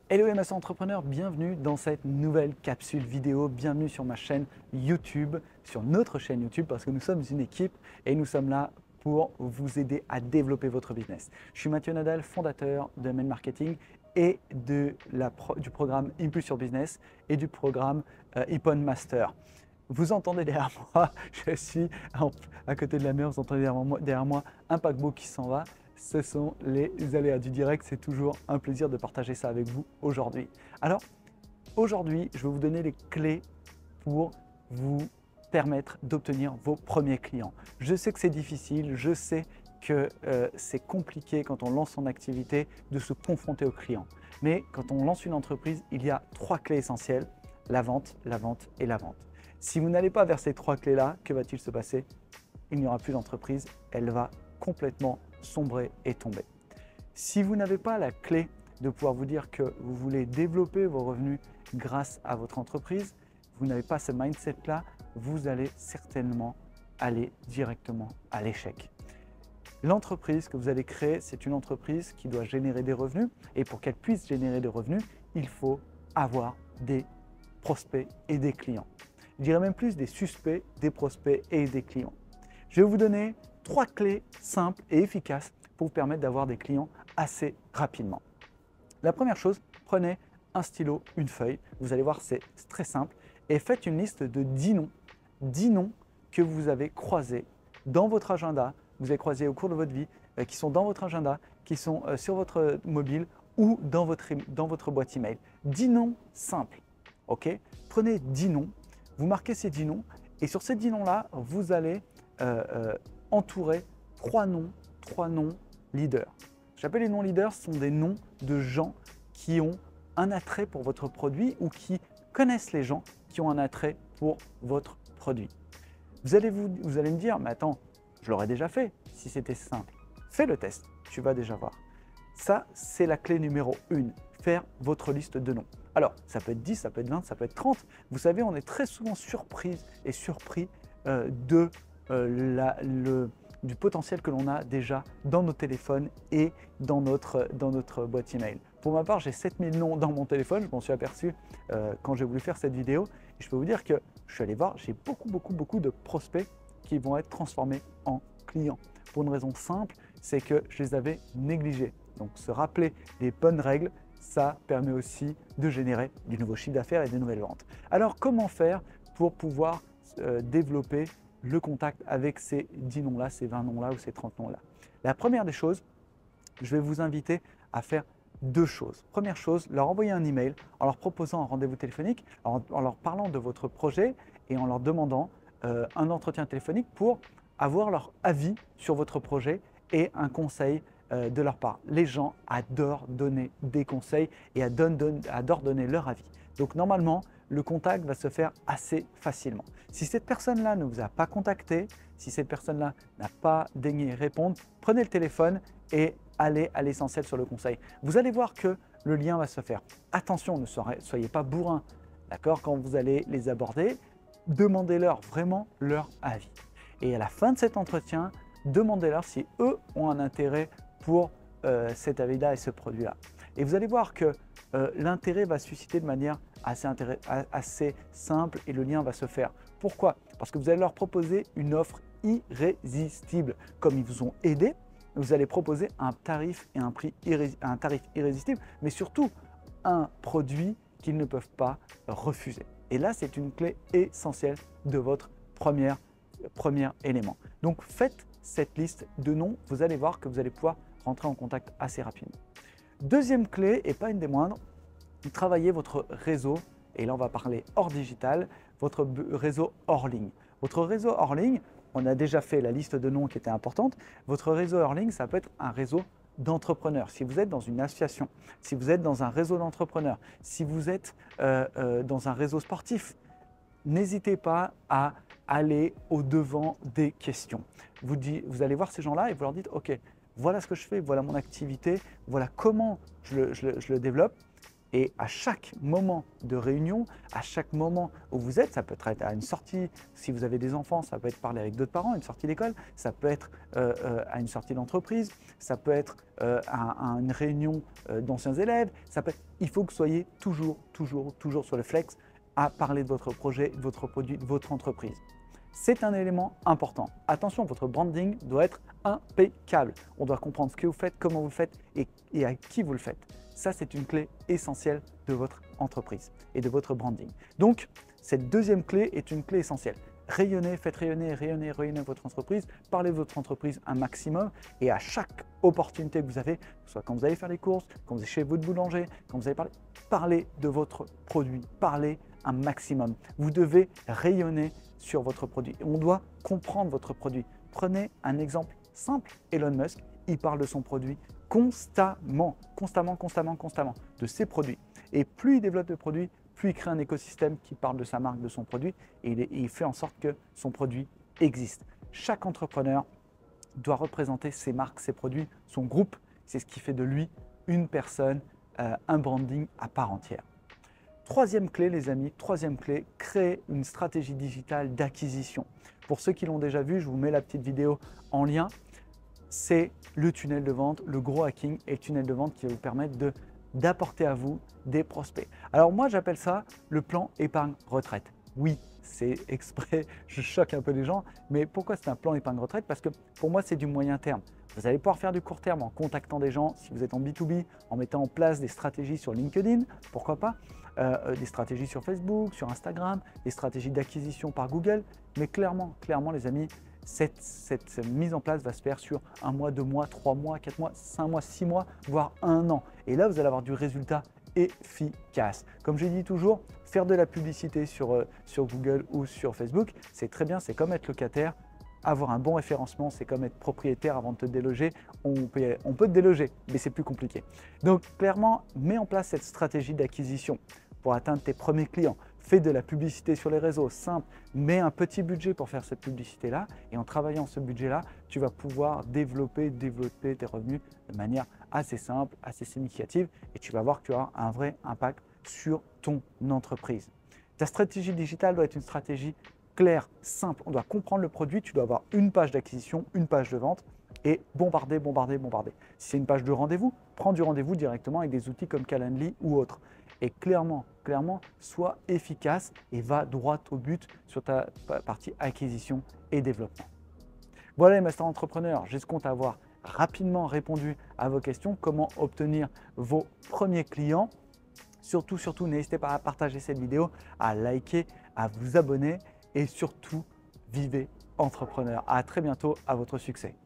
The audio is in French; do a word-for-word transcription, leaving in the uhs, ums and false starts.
Hello M S Entrepreneur, bienvenue dans cette nouvelle capsule vidéo, bienvenue sur ma chaîne YouTube, sur notre chaîne YouTube parce que nous sommes une équipe et nous sommes là pour vous aider à développer votre business. Je suis Mathieu Nadal, fondateur de M N Marketing et de la pro, du programme Impulse Your Business et du programme euh, Ipon Master. Vous entendez derrière moi, je suis en, à côté de la mer, vous entendez derrière moi, derrière moi un paquebot qui s'en va. Ce sont les aléas du direct, c'est toujours un plaisir de partager ça avec vous aujourd'hui. Alors, aujourd'hui, je vais vous donner les clés pour vous permettre d'obtenir vos premiers clients. Je sais que c'est difficile, je sais que euh, c'est compliqué quand on lance son activité de se confronter aux clients. Mais quand on lance une entreprise, il y a trois clés essentielles, la vente, la vente et la vente. Si vous n'allez pas vers ces trois clés-là, que va-t-il se passer? Il n'y aura plus d'entreprise, elle va complètement sombrer et tomber. Si vous n'avez pas la clé de pouvoir vous dire que vous voulez développer vos revenus grâce à votre entreprise, vous n'avez pas ce mindset-là, vous allez certainement aller directement à l'échec. L'entreprise que vous allez créer, c'est une entreprise qui doit générer des revenus et pour qu'elle puisse générer des revenus, il faut avoir des prospects et des clients. Je dirais même plus des suspects, des prospects et des clients. Je vais vous donner trois clés simples et efficaces pour vous permettre d'avoir des clients assez rapidement. La première chose, prenez un stylo, une feuille. Vous allez voir, c'est très simple. Et faites une liste de dix noms, dix noms que vous avez croisés dans votre agenda, vous avez croisés au cours de votre vie, euh, qui sont dans votre agenda, qui sont euh, sur votre mobile ou dans votre, dans votre boîte email. dix noms simples. Ok? Prenez dix noms, vous marquez ces dix noms et sur ces dix noms-là, vous allez euh, euh, entourer trois noms, trois noms leaders. J'appelle les noms leaders, ce sont des noms de gens qui ont un attrait pour votre produit ou qui connaissent les gens qui ont un attrait pour votre produit. Vous allez, vous, vous allez me dire, mais attends, je l'aurais déjà fait si c'était simple. Fais le test, tu vas déjà voir. Ça, c'est la clé numéro une, faire votre liste de noms. Alors, ça peut être dix, ça peut être vingt, ça peut être trente. Vous savez, on est très souvent surprise et surpris euh, de Euh, la, le, du potentiel que l'on a déjà dans nos téléphones et dans notre, dans notre boîte email. Pour ma part, j'ai sept mille noms dans mon téléphone, je m'en suis aperçu euh, quand j'ai voulu faire cette vidéo. Et je peux vous dire que je suis allé voir, j'ai beaucoup, beaucoup, beaucoup de prospects qui vont être transformés en clients. Pour une raison simple, c'est que je les avais négligés. Donc se rappeler les bonnes règles, ça permet aussi de générer du nouveau chiffre d'affaires et des nouvelles ventes. Alors comment faire pour pouvoir euh, développer le contact avec ces dix noms-là, ces vingt noms-là ou ces trente noms-là? La première des choses, je vais vous inviter à faire deux choses. Première chose, leur envoyer un email en leur proposant un rendez-vous téléphonique, en, en leur parlant de votre projet et en leur demandant euh, un entretien téléphonique pour avoir leur avis sur votre projet et un conseil euh, de leur part. Les gens adorent donner des conseils et adorent, adorent donner leur avis. Donc normalement, le contact va se faire assez facilement. Si cette personne-là ne vous a pas contacté, si cette personne-là n'a pas daigné répondre, prenez le téléphone et allez à l'essentiel sur le conseil. Vous allez voir que le lien va se faire. Attention, ne soyez pas bourrin, d'accord? Quand vous allez les aborder, demandez-leur vraiment leur avis. Et à la fin de cet entretien, demandez-leur si eux ont un intérêt pour euh, cet avis-là et ce produit-là. Et vous allez voir que euh, l'intérêt va se susciter de manière assez, assez simple et le lien va se faire. Pourquoi? Parce que vous allez leur proposer une offre irrésistible. Comme ils vous ont aidé, vous allez proposer un tarif et un prix irré, un tarif irrésistible, mais surtout un produit qu'ils ne peuvent pas refuser. Et là, c'est une clé essentielle de votre première, premier élément. Donc, faites cette liste de noms. Vous allez voir que vous allez pouvoir rentrer en contact assez rapidement. Deuxième clé, et pas une des moindres, travaillez votre réseau, et là on va parler hors digital, votre réseau hors ligne. Votre réseau hors ligne, on a déjà fait la liste de noms qui était importante, votre réseau hors ligne, ça peut être un réseau d'entrepreneurs. Si vous êtes dans une association, si vous êtes dans un réseau d'entrepreneurs, si vous êtes euh, euh, dans un réseau sportif, n'hésitez pas à aller au-devant des questions. Vous, dit, vous allez voir ces gens-là et vous leur dites « Ok, voilà ce que je fais, voilà mon activité, voilà comment je le, je le, je le développe. » Et à chaque moment de réunion, à chaque moment où vous êtes, ça peut être à une sortie, si vous avez des enfants, ça peut être parler avec d'autres parents, une sortie d'école, ça peut être euh, euh, à une sortie d'entreprise, ça peut être euh, à, à une réunion euh, d'anciens élèves, ça peut être... il faut que vous soyez toujours, toujours, toujours sur le flex à parler de votre projet, de votre produit, de votre entreprise. C'est un élément important. Attention, votre branding doit être impeccable. On doit comprendre ce que vous faites, comment vous le faites et, et à qui vous le faites. Ça, c'est une clé essentielle de votre entreprise et de votre branding. Donc, cette deuxième clé est une clé essentielle. Rayonnez, faites rayonner, rayonner, rayonner votre entreprise, parlez de votre entreprise un maximum et à chaque opportunité que vous avez, que ce soit quand vous allez faire les courses, quand vous êtes chez votre boulanger, quand vous allez parler, parlez de votre produit, parlez un maximum. Vous devez rayonner sur votre produit. On doit comprendre votre produit. Prenez un exemple simple, Elon Musk, il parle de son produit constamment, constamment, constamment, constamment, de ses produits. Et plus il développe de produits, plus il crée un écosystème qui parle de sa marque, de son produit, et il, est, il fait en sorte que son produit existe. Chaque entrepreneur doit représenter ses marques, ses produits, son groupe. C'est ce qui fait de lui une personne, euh, un branding à part entière. Troisième clé, les amis, troisième clé, créer une stratégie digitale d'acquisition. Pour ceux qui l'ont déjà vu, je vous mets la petite vidéo en lien. C'est le tunnel de vente, le gros hacking et le tunnel de vente qui va vous permettre de, d'apporter à vous des prospects. Alors moi, j'appelle ça le plan épargne retraite. Oui, c'est exprès, je choque un peu les gens, mais pourquoi c'est un plan épargne retraite? Parce que pour moi, c'est du moyen terme. Vous allez pouvoir faire du court terme en contactant des gens, si vous êtes en B deux B, en mettant en place des stratégies sur LinkedIn, pourquoi pas, euh, des stratégies sur Facebook, sur Instagram, des stratégies d'acquisition par Google. Mais clairement, clairement les amis, cette, cette, cette mise en place va se faire sur un mois, deux mois, trois mois, quatre mois, cinq mois, six mois, voire un an. Et là, vous allez avoir du résultat efficace. Comme je dis toujours, faire de la publicité sur, euh, sur Google ou sur Facebook, c'est très bien, c'est comme être locataire. Avoir un bon référencement, c'est comme être propriétaire avant de te déloger. On peut, on peut te déloger, mais c'est plus compliqué. Donc clairement, mets en place cette stratégie d'acquisition pour atteindre tes premiers clients. Fais de la publicité sur les réseaux, simple. Mets un petit budget pour faire cette publicité-là et en travaillant ce budget-là, tu vas pouvoir développer, développer tes revenus de manière assez simple, assez significative et tu vas voir que tu auras un vrai impact sur ton entreprise. Ta stratégie digitale doit être une stratégie clair, simple, on doit comprendre le produit, tu dois avoir une page d'acquisition, une page de vente et bombarder, bombarder, bombarder. Si c'est une page de rendez-vous, prends du rendez-vous directement avec des outils comme Calendly ou autres. Et clairement, clairement, sois efficace et va droit au but sur ta partie acquisition et développement. Voilà les Master Entrepreneurs, j'escompte avoir rapidement répondu à vos questions, comment obtenir vos premiers clients. Surtout, surtout, n'hésitez pas à partager cette vidéo, à liker, à vous abonner. Et surtout, vivez entrepreneur. À très bientôt, à votre succès.